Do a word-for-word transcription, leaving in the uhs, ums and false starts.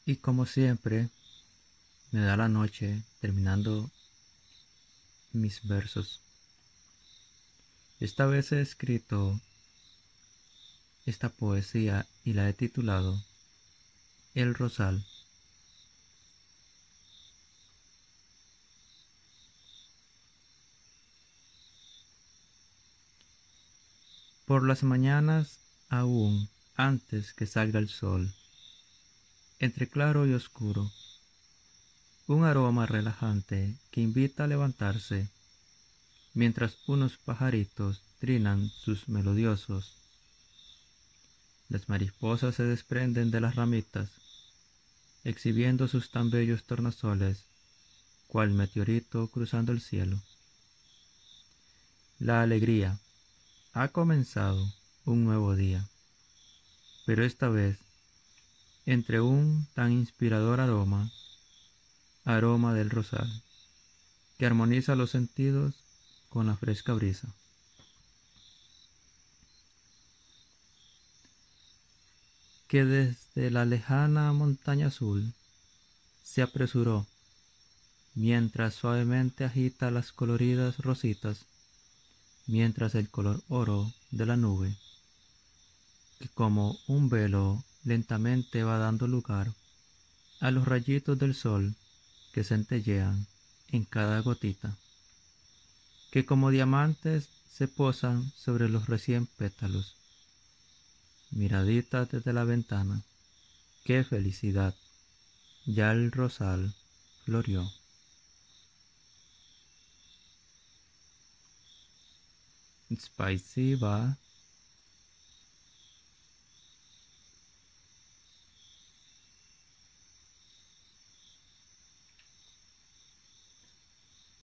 Y como siempre, me da la noche terminando mis versos. Esta vez he escrito esta poesía y la he titulado El Rosal. Por las mañanas, aún antes que salga el sol, entre claro y oscuro, un aroma relajante que invita a levantarse, mientras unos pajaritos trinan sus melodiosos. Las mariposas se desprenden de las ramitas, exhibiendo sus tan bellos tornasoles, cual meteorito cruzando el cielo. La alegría. Ha comenzado un nuevo día, pero esta vez entre un tan inspirador aroma, aroma del rosal, que armoniza los sentidos con la fresca brisa. Que desde la lejana montaña azul se apresuró, mientras suavemente agita las coloridas rositas, mientras el color oro de la nube, que como un velo lentamente va dando lugar a los rayitos del sol que centellean en cada gotita, que como diamantes se posan sobre los recién pétalos. Miradita desde la ventana, qué felicidad, ya el rosal floreó. Спасибо.